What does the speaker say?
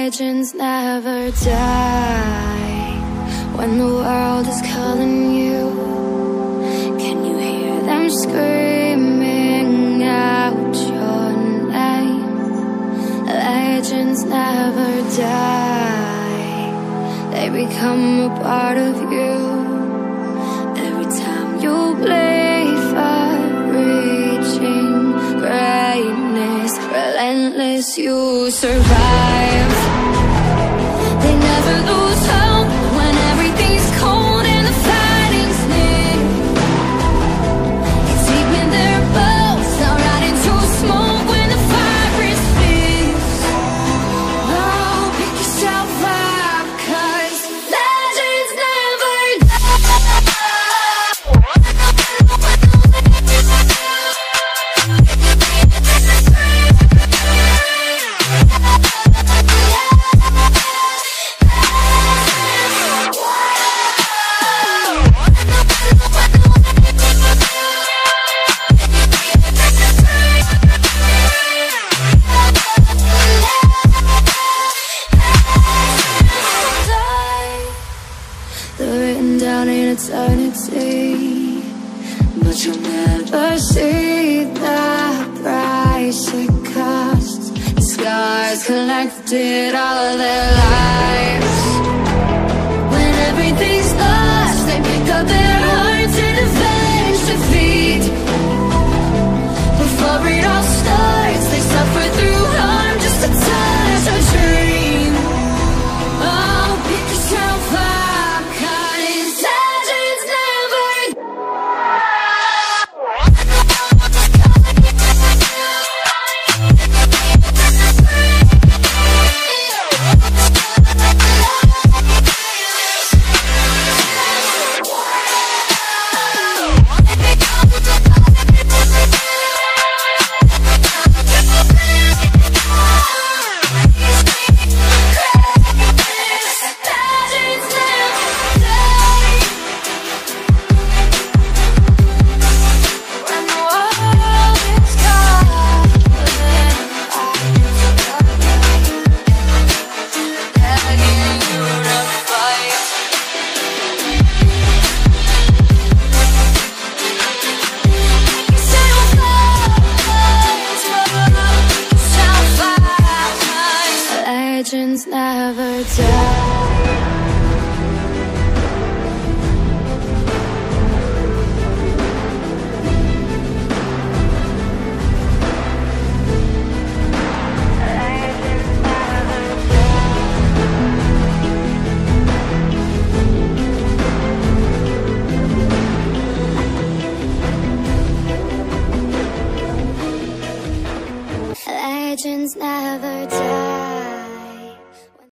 Legends never die. When the world is calling you, can you hear them screaming out your name? Legends never die. They become a part of you. Every time you bleed for reaching greatness, relentless, you survive. They never lose hope when everything's cold and the fighting's near. It's deep in their bones, not right into smoke when the fire is fierce. Oh, pick yourself up, 'cause legends never they're written down in eternity, but you'll never see the price it costs. The scars collected all of their lives.